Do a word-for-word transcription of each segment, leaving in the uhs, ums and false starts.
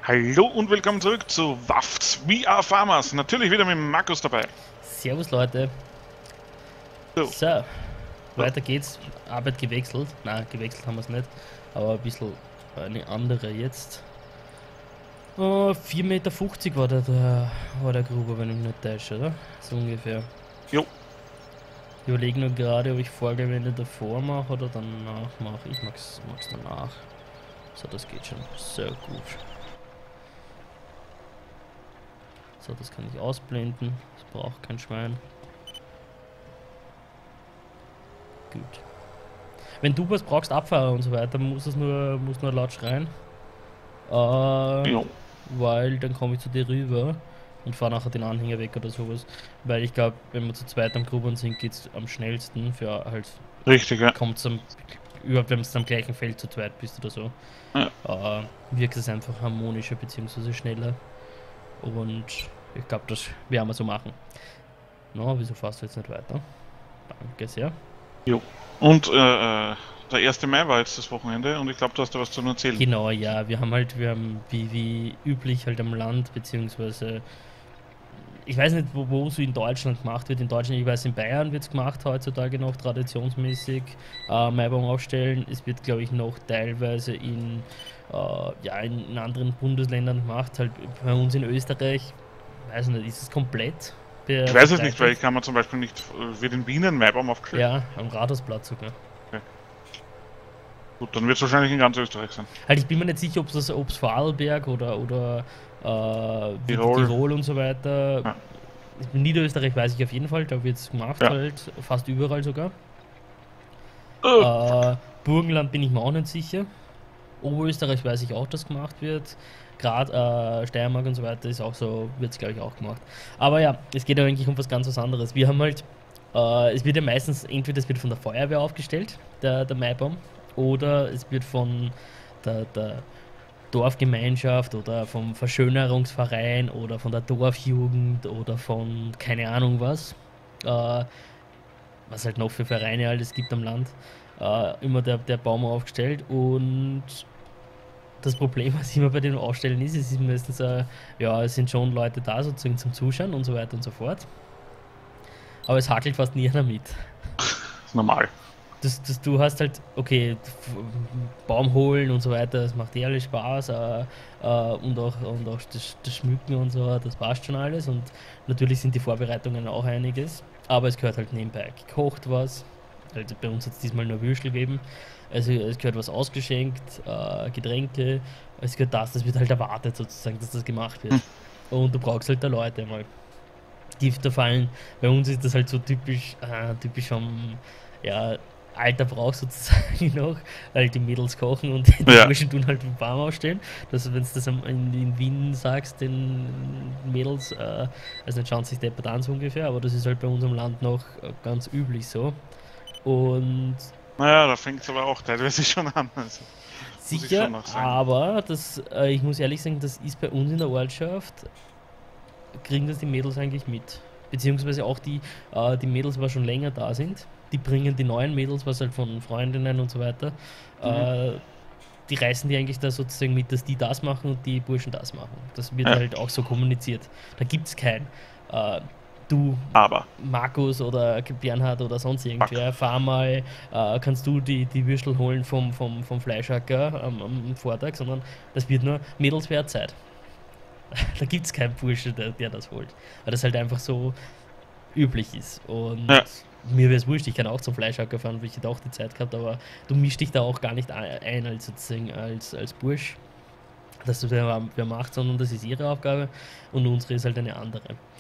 Hallo und willkommen zurück zu W A F T, We Are Farmers. Natürlich wieder mit Markus dabei. Servus Leute. So. So, weiter geht's. Arbeit gewechselt. Nein, gewechselt haben wir es nicht. Aber ein bisschen eine andere jetzt. Oh, vier Meter fünfzig war der, der, war der Gruber, wenn ich mich nicht täusche, oder? So ungefähr. Jo. Ich überlege nur gerade, ob ich Vorgewände davor mache oder danach mache. Ich mag's, mag's danach. So, das geht schon sehr gut. So, das kann ich ausblenden. Das braucht kein Schwein. Gut. Wenn du was brauchst, Abfahrer und so weiter, muss es nur, muss nur laut schreien. Äh, Jo. Weil dann komme ich zu dir rüber und fahre nachher den Anhänger weg oder sowas. Weil ich glaube, wenn wir zu zweit am Grubern sind, geht es am schnellsten. Für halt. Richtig, ja. Kommt es überhaupt, wenn du am gleichen Feld zu zweit bist oder so. Ja. Äh, wirkt es einfach harmonischer bzw. schneller. Und ich glaube, das werden wir so machen. No, wieso fährst du jetzt nicht weiter? Danke sehr. Jo. Und äh, der erste Mai war jetzt das Wochenende und ich glaube, du hast da was zu erzählen. Genau, ja, wir haben halt, wir haben wie, wie üblich halt am Land, beziehungsweise ich weiß nicht, wo, wo so in Deutschland gemacht wird. In Deutschland, ich weiß, in Bayern wird es gemacht heutzutage noch traditionsmäßig, äh, Maibaum aufstellen. Es wird, glaube ich, noch teilweise in, äh, ja, in, in anderen Bundesländern gemacht. Halt bei uns in Österreich, weiß nicht, ist es komplett? Ich weiß es nicht, weil ich kann man zum Beispiel nicht, wird in Wien ein Maibaum aufgestellt? Ja, am Rathausplatz sogar. Okay. Gut, dann wird es wahrscheinlich in ganz Österreich sein. Halt, ich bin mir nicht sicher, ob es Vorarlberg oder, oder äh, Tirol. Tirol und so weiter. Ja. In Niederösterreich weiß ich auf jeden Fall, da wird es gemacht, Ja. halt fast überall sogar. Oh. Äh, Burgenland bin ich mir auch nicht sicher. Oberösterreich weiß ich auch, dass gemacht wird. Gerade äh, Steiermark und so weiter ist auch so, wird es glaube ich auch gemacht. Aber ja, es geht ja eigentlich um was ganz was anderes. Wir haben halt, äh, es wird ja meistens, entweder es wird von der Feuerwehr aufgestellt, der, der Maibaum, oder es wird von der, der Dorfgemeinschaft oder vom Verschönerungsverein oder von der Dorfjugend oder von keine Ahnung was, äh, was halt noch für Vereine alles gibt am Land, äh, immer der, der Baum aufgestellt. Und das Problem, was immer bei den Aufstellen ist, es ist meistens, äh, ja, es sind schon Leute da sozusagen zum Zuschauen und so weiter und so fort. Aber es hakelt fast nie einer mit. Das ist normal. Das, das, du hast halt, okay, Baum holen und so weiter, das macht eh alles Spaß, äh, äh, und auch, und auch das, das Schmücken und so, das passt schon alles. Und natürlich sind die Vorbereitungen auch einiges, aber es gehört halt nebenbei gekocht was. Also bei uns hat es diesmal nur Würstel gegeben. Also es gehört was ausgeschenkt, äh, Getränke, es gehört das, das wird halt erwartet sozusagen, dass das gemacht wird. Hm. Und du brauchst halt da Leute mal. Die da fallen, bei uns ist das halt so typisch, äh, typisch vom, ja, alter Brauch sozusagen noch, weil die Mädels kochen und die Ja. Burschen tun halt den Baum aufstellen. Das, wenn du das in, in Wien sagst, den Mädels, äh, also nicht schauen sich deppert an so ungefähr, aber das ist halt bei uns im Land noch ganz üblich so. Und Naja, da fängt es aber auch teilweise schon an. Also, sicher, aber das, äh, ich muss ehrlich sagen, das ist bei uns in der Ortschaft, kriegen das die Mädels eigentlich mit. Beziehungsweise auch die, äh, die Mädels, die schon länger da sind, die bringen die neuen Mädels, was halt von Freundinnen und so weiter, mhm. äh, die reißen die eigentlich da sozusagen mit, dass die das machen und die Burschen das machen. Das wird ja. halt auch so kommuniziert. Da gibt es kein äh, du, aber Markus oder Bernhard oder sonst irgendwer, Fuck. fahr mal, äh, kannst du die, die Würstel holen vom, vom, vom Fleischhacker am, am Vortag, sondern das wird nur Mädels Wertzeit. Da gibt es keinen Bursche, der, der das holt. Weil das halt einfach so üblich ist. Und ja. mir wäre es wurscht, ich kann auch zum Fleischhacker fahren, weil ich hätte auch die Zeit gehabt, aber du mischst dich da auch gar nicht ein als, sozusagen, als, als Bursch, dass du wer, wer macht, sondern das ist ihre Aufgabe und unsere ist halt eine andere.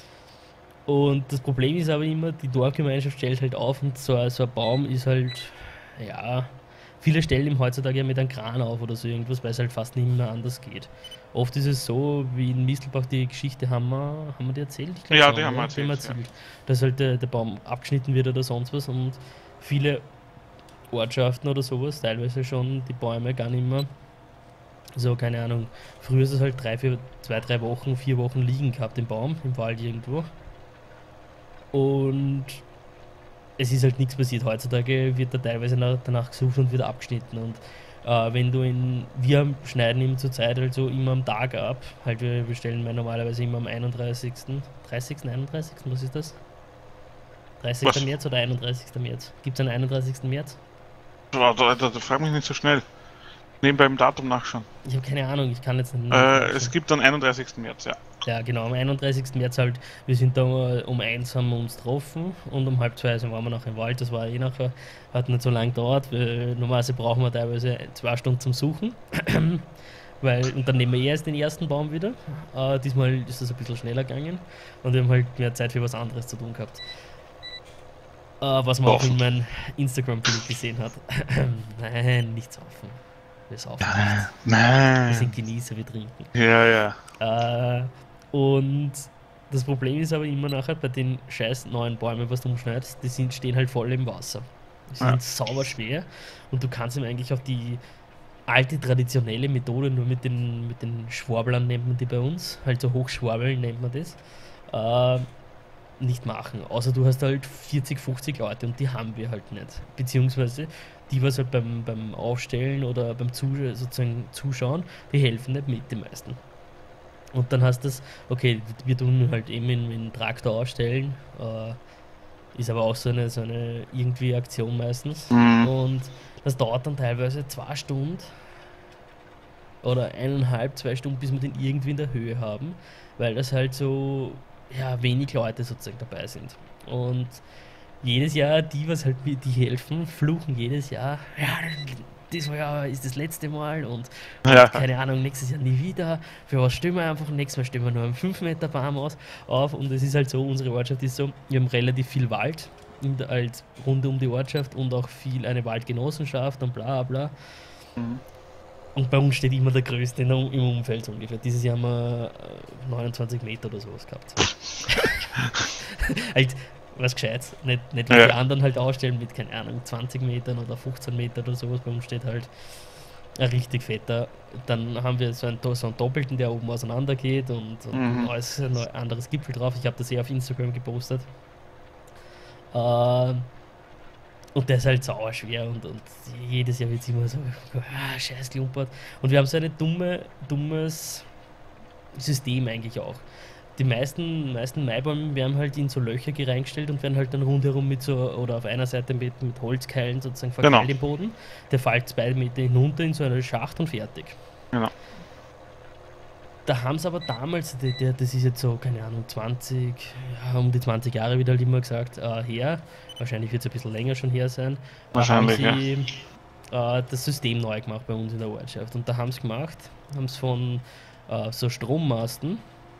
Und das Problem ist aber immer, die Dorfgemeinschaft stellt halt auf und so, so ein Baum ist halt, ja, viele stellen ihm heutzutage ja mit einem Kran auf oder so irgendwas, weil es halt fast nicht mehr anders geht. Oft ist es so, wie in Mistelbach, die Geschichte haben wir, haben wir die erzählt? Ich glaub, ja, so, die haben wir erzählt, erzählt. Ja. Dass halt der, der Baum abgeschnitten wird oder sonst was und viele Ortschaften oder sowas, teilweise schon die Bäume gar nicht mehr, so keine Ahnung, früher ist es halt drei, vier, zwei, drei Wochen, vier Wochen liegen gehabt im Baum, im Wald irgendwo. Und es ist halt nichts passiert. Heutzutage wird da teilweise danach gesucht und wieder abgeschnitten. Und Äh, wenn du in, wir schneiden ihm zurzeit halt so immer am Tag ab, halt wir, wir stellen normalerweise immer am einunddreißigsten dreißigsten einunddreißigsten was ist das? dreißigsten Was? März oder einunddreißigsten März? Gibt es einen einunddreißigsten März? Da, da, da, da frag mich nicht so schnell. Nebenbei im Datum nachschauen. Ich habe keine Ahnung, ich kann jetzt nicht. Äh, es gibt dann einunddreißigsten März, ja. Ja, genau, am einunddreißigsten März halt, wir sind da um eins haben wir uns getroffen und um halb zwei sind waren wir noch im Wald, das war eh nachher, hat nicht so lange gedauert, weil normalerweise brauchen wir teilweise zwei Stunden zum Suchen, weil, und dann nehmen wir eh erst den ersten Baum wieder, äh, diesmal ist das ein bisschen schneller gegangen und wir haben halt mehr Zeit für was anderes zu tun gehabt. Äh, was man auch in meinem Instagram-Bild gesehen hat. Nein, nicht saufen. Wir saufen nicht. Nein. Wir sind Genießer, wir trinken. Ja, ja. Äh, und das Problem ist aber immer nachher bei den scheiß neuen Bäumen, was du umschneidest, die sind, stehen halt voll im Wasser. Die sind Ja. sauber schwer und du kannst ihm eigentlich auf die alte traditionelle Methode, nur mit den, mit den Schwablern nennt man die bei uns, halt so Hochschwabeln nennt man das, äh, nicht machen. Außer du hast halt vierzig, fünfzig Leute und die haben wir halt nicht. Beziehungsweise die, was halt beim, beim Aufstellen oder beim Zus sozusagen Zuschauen, die helfen nicht mit, die meisten. Und dann hast du das, okay, wir tun halt eben in, in Traktor ausstellen, äh, ist aber auch so eine, so eine irgendwie Aktion meistens. Mhm. Und das dauert dann teilweise zwei Stunden oder eineinhalb, zwei Stunden, bis wir den irgendwie in der Höhe haben, weil das halt so, ja, wenig Leute sozusagen dabei sind. Und jedes Jahr, die, was halt mir die helfen, fluchen jedes Jahr, ja, das Jahr ist das letzte Mal und, Ja. und keine Ahnung, nächstes Jahr nie wieder. Für was stimmen wir einfach? Nächstes Mal stellen wir nur einen fünf Meter Baum aus, auf und es ist halt so, unsere Ortschaft ist so, wir haben relativ viel Wald in der, halt rund um die Ortschaft und auch viel eine Waldgenossenschaft und bla bla. Mhm. Und bei uns steht immer der Größte in, im Umfeld so ungefähr. Dieses Jahr haben wir äh, neunundzwanzig Meter oder sowas gehabt. Halt was Gescheites. Nicht, nicht wie Ja. die anderen halt ausstellen mit, keine Ahnung, zwanzig Metern oder fünfzehn Meter oder sowas. Bei uns steht halt ein richtig fetter. Dann haben wir so einen, so einen Doppelten, der oben auseinander geht und, und Mhm. alles ein anderes Gipfel drauf. Ich habe das eh auf Instagram gepostet. Äh, Und der ist halt sauer schwer und, und jedes Jahr wird es immer so, ah, scheiß Klumpert. Und wir haben so ein dumme, dummes System eigentlich auch. Die meisten, meisten Maibäume werden halt in so Löcher reingestellt und werden halt dann rundherum mit so, oder auf einer Seite mit, mit Holzkeilen sozusagen verkeilt Genau. im Boden. Der fällt zwei Meter hinunter in so eine Schacht und fertig. Genau. Da haben sie aber damals, der, der, das ist jetzt so, keine Ahnung, zwanzig, ja, um die zwanzig Jahre wird halt immer gesagt, äh, her, wahrscheinlich wird es ein bisschen länger schon her sein, äh, haben Wahrscheinlich, sie äh, das System neu gemacht bei uns in der Ortschaft. Und da haben sie gemacht, haben es von äh, so Strommasten,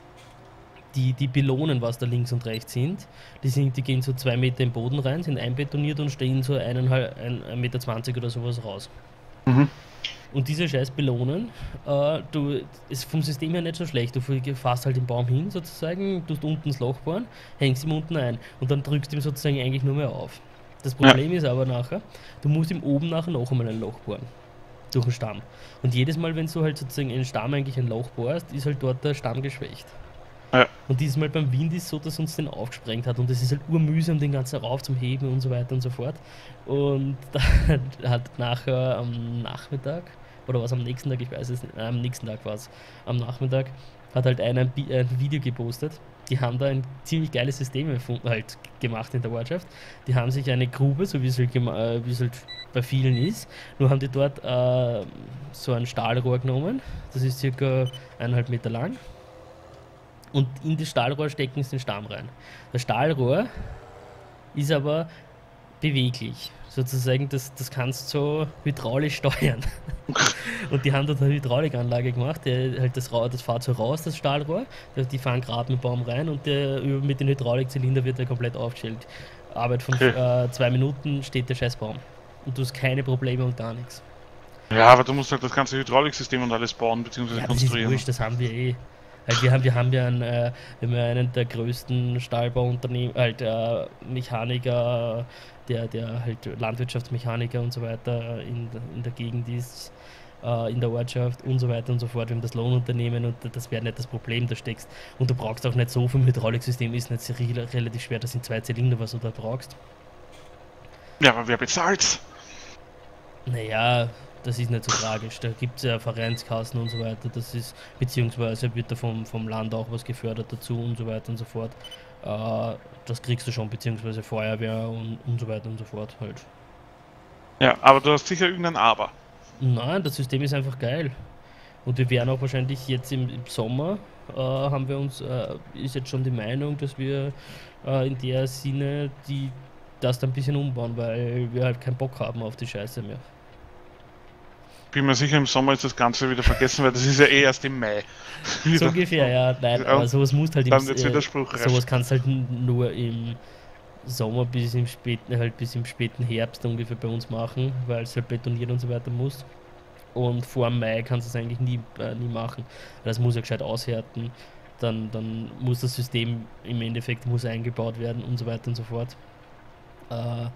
die, die Pylonen, was da links und rechts sind, die, sind, die gehen so zwei Meter im Boden rein, sind einbetoniert und stehen so eineinhalb, ein, ein Meter zwanzig oder sowas raus. Mhm. Und diese scheiß Pylonen, äh, du, ist vom System her nicht so schlecht. Du fährst halt den Baum hin sozusagen, tust unten das Loch bohren, hängst ihm unten ein und dann drückst du ihm sozusagen eigentlich nur mehr auf. Das Problem ist aber nachher, du musst ihm oben nachher noch einmal ein Loch bohren. Durch den Stamm. Und jedes Mal, wenn du halt sozusagen in den Stamm eigentlich ein Loch bohrst, ist halt dort der Stamm geschwächt. Ja. Und dieses Mal beim Wind ist so, dass uns den aufgesprengt hat und es ist halt urmühsam, den ganzen rauf zum Heben und so weiter und so fort. Und dann hat nachher am Nachmittag, oder was am nächsten Tag, ich weiß es nicht, äh, am nächsten Tag war es, am Nachmittag, hat halt einer ein, Bi- ein Video gepostet. Die haben da ein ziemlich geiles System erfunden, halt gemacht in der Ortschaft. Die haben sich eine Grube, so wie es halt, gema- äh, wie es halt bei vielen ist, nur haben die dort äh, so ein Stahlrohr genommen, das ist circa eineinhalb Meter lang. Und in das Stahlrohr stecken sie den Stamm rein. Das Stahlrohr ist aber beweglich. Sozusagen, das, das kannst du so hydraulisch steuern. Und die haben dort eine Hydraulikanlage gemacht, der halt das, Ra- das fährt so raus, das Stahlrohr. Die die fahren gerade mit dem Baum rein und der, über- mit dem Hydraulikzylinder wird der komplett aufgestellt. Arbeit von Okay. äh, zwei Minuten steht der scheiß Baum. Und du hast keine Probleme und gar nichts. Ja, aber du musst halt das ganze Hydrauliksystem und alles bauen bzw. Ja, das ist konstruieren. wurscht, das haben wir eh. Halt, wir, haben, wir haben ja einen, äh, wir haben ja einen der größten Stahlbauunternehmen, halt äh, Mechaniker, der, der halt Landwirtschaftsmechaniker und so weiter in, in der Gegend ist, äh, in der Ortschaft und so weiter und so fort. Wir haben das Lohnunternehmen und das wäre nicht das Problem, da steckst. Und du brauchst auch nicht so viel Hydrauliksystem, ist nicht so re- relativ schwer, das sind zwei Zylinder, was du da brauchst. Ja, aber wer bezahlt's? Naja, das ist nicht so tragisch. Da gibt es ja Vereinskassen und so weiter. Das ist, beziehungsweise wird da vom, vom Land auch was gefördert dazu und so weiter und so fort. Äh, das kriegst du schon, beziehungsweise Feuerwehr und, und so weiter und so fort halt. Ja, aber du hast sicher irgendein Aber. Nein, das System ist einfach geil. Und wir werden auch wahrscheinlich jetzt im, im Sommer, äh, haben wir uns, äh, ist jetzt schon die Meinung, dass wir äh, in der Sinne die, das dann ein bisschen umbauen, weil wir halt keinen Bock haben auf die Scheiße mehr. Bin mir sicher, im Sommer ist das Ganze wieder vergessen, weil das ist ja eh erst im Mai. So ungefähr, ja. Nein, Ja, aber sowas musst halt im dann wird's äh, Widerspruch recht. sowas kannst halt n- nur im Sommer bis im späten, halt bis im späten Herbst ungefähr bei uns machen, weil es halt betoniert und so weiter muss. Und vor Mai kannst du es eigentlich nie, äh, nie machen. Das muss ja gescheit aushärten. Dann, dann muss das System im Endeffekt muss eingebaut werden und so weiter und so fort. Äh,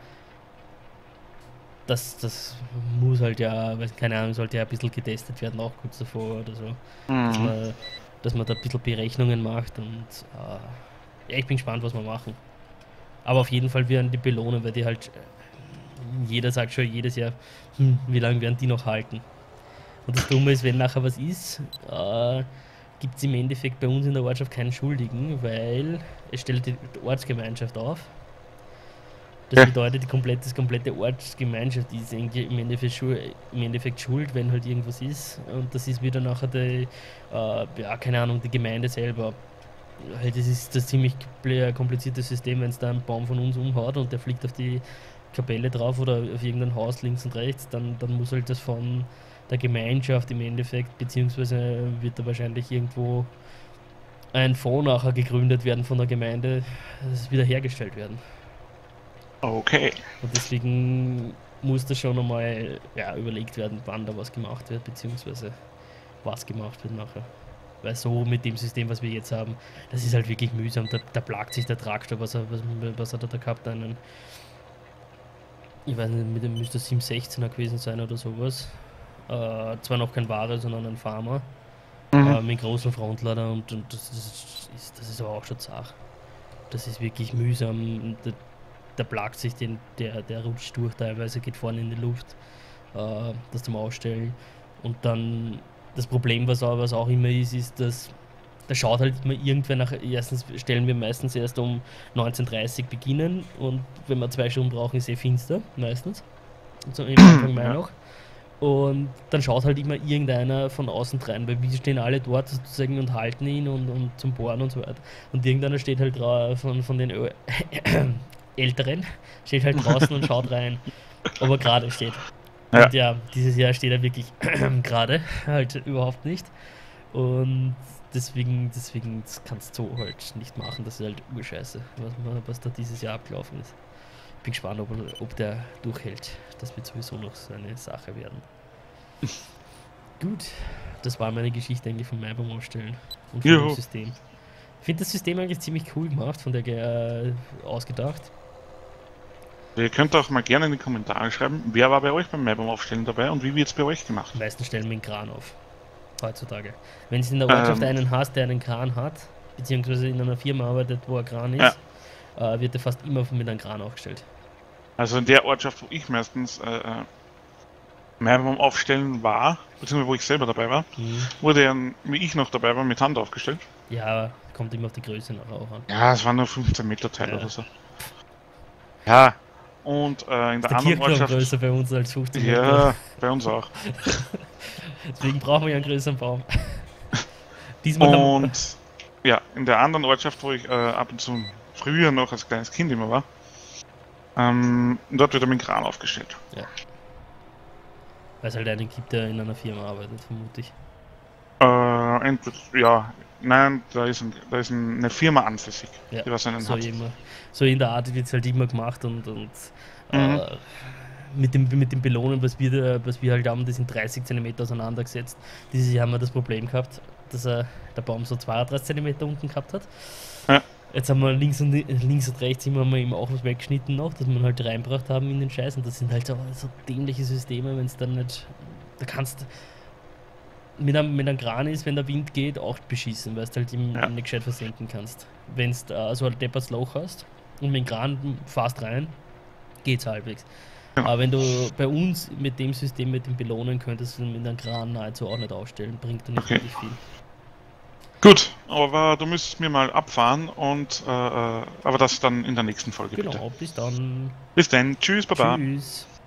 das, das muss halt ja, weiß, keine Ahnung, sollte ja ein bisschen getestet werden, auch kurz davor oder so. Dass Mhm. man, dass man da ein bisschen Berechnungen macht und äh, ja, ich bin gespannt, was wir machen. Aber auf jeden Fall werden die belohnen, weil die halt, äh, jeder sagt schon jedes Jahr, hm, wie lange werden die noch halten? Und das Dumme ist, wenn nachher was ist, äh, gibt es im Endeffekt bei uns in der Ortschaft keinen Schuldigen, weil es stellt die Ortsgemeinschaft auf. Das Ja. bedeutet, die komplette, das komplette Ortsgemeinschaft ist eigentlich im Endeffekt, schuld, im Endeffekt schuld, wenn halt irgendwas ist. Und das ist wieder nachher die, äh, ja, keine Ahnung, die Gemeinde selber. Halt, das ist das ziemlich kompl- komplizierte System, wenn es da einen Baum von uns umhaut und der fliegt auf die Kapelle drauf oder auf irgendein Haus links und rechts, dann, dann muss halt das von der Gemeinschaft im Endeffekt, beziehungsweise wird da wahrscheinlich irgendwo ein Fonds nachher gegründet werden von der Gemeinde, dass es wieder hergestellt werden. Okay. Und deswegen muss das schon einmal ja, überlegt werden, wann da was gemacht wird, beziehungsweise was gemacht wird nachher. Weil so mit dem System, was wir jetzt haben, das ist halt wirklich mühsam. Da, da plagt sich der Traktor, was, er, was, was hat er da gehabt? Einen, ich weiß nicht, mit dem müsste sieben sechzehner gewesen sein oder sowas. Äh, zwar noch kein Ware, sondern ein Farmer. Mhm. Äh, mit großen Frontlader und, und das, das, ist, das ist aber auch schon zart. Das ist wirklich mühsam. Da, da plagt sich den, der, der rutscht durch, teilweise geht vorne in die Luft, äh, das zum Ausstellen. Und dann das Problem, was auch, was auch immer ist, ist, dass da schaut halt immer irgendwer nach. Erstens stellen wir meistens erst um neunzehn Uhr dreißig beginnen und wenn wir zwei Stunden brauchen, ist eh finster, meistens. So im Anfang Mai Ja. noch. Und dann schaut halt immer irgendeiner von außen rein, weil wir stehen alle dort sozusagen und halten ihn und, und zum Bohren und so weiter. Und irgendeiner steht halt drauf von, von den Ö- Älteren, steht halt draußen und schaut rein, ob er gerade steht. Ja. Und ja, dieses Jahr steht er wirklich gerade, halt überhaupt nicht. Und deswegen, deswegen das kannst du halt nicht machen, das ist halt urscheiße, was, man- was da dieses Jahr abgelaufen ist. Bin gespannt, ob, er- ob der durchhält. Das wird sowieso noch so eine Sache werden. Gut, das war meine Geschichte eigentlich vom Maibaum aufstellen und von dem Juhu. System. Ich finde das System eigentlich ziemlich cool gemacht, von der Ge- äh, ausgedacht. Ihr könnt auch mal gerne in die Kommentare schreiben, wer war bei euch beim Maibaum aufstellen dabei und wie wird es bei euch gemacht? Die meisten stellen mit dem Kran auf. Heutzutage. Wenn es in der Ortschaft Ähm. einen hast, der einen Kran hat, beziehungsweise in einer Firma arbeitet, wo ein Kran ist, äh, wird er fast immer mit einem Kran aufgestellt. Also in der Ortschaft, wo ich meistens äh, äh, Maibaum aufstellen war, beziehungsweise wo ich selber dabei war, Mhm. wurde er, wie ich noch dabei war, mit Hand aufgestellt. Ja, kommt immer auf die Größe nachher auch an. Ja, es waren nur fünfzehn Meter Teil Ja. oder so. Ja, und äh, in der Der anderen Kirchturm Ortschaft. größer bei uns als fünfzehn Meter. Ja, bei uns auch. Deswegen brauchen wir ja einen größeren Baum. Diesmal haben wir, Und ja, in der anderen Ortschaft, wo ich äh, ab und zu früher noch als kleines Kind immer war, ähm, dort wird er mit dem Kran aufgestellt. weil es halt einen gibt, der in einer Firma arbeitet, vermute ich. Äh, entweder, ja, nein, da ist, ein, da ist ein, eine Firma ansässig, Ja, die was einen so, hat. immer, so in der Art wird es halt immer gemacht und, und Mhm. äh, mit, dem, mit dem Belohnen, was wir, da- was wir halt haben, die sind dreißig Zentimeter auseinandergesetzt. Dieses Jahr haben wir das Problem gehabt, dass äh, der Baum so zweiunddreißig Zentimeter unten gehabt hat. Ja. Jetzt haben wir links und, links und rechts immer mal eben auch was weggeschnitten noch, dass wir halt reingebracht haben in den Scheiß. Und das sind halt so, so dämliche Systeme, wenn es dann nicht. Da kannst mit einem, mit einem Kran ist, wenn der Wind geht, auch beschissen, weil du halt im, Ja. nicht gescheit versenken kannst. Wenn du äh, so ein deppertes Loch hast und mit dem Kran fast rein, geht's halbwegs. Genau. Aber wenn du bei uns mit dem System, mit dem Belohnen könntest, du mit einem Kran nahezu auch nicht ausstellen, bringt dir nicht okay. wirklich viel. Gut, aber du müsstest mir mal abfahren und äh, aber das dann in der nächsten Folge. Genau, bitte. bis dann. Bis dann, tschüss, baba. Tschüss.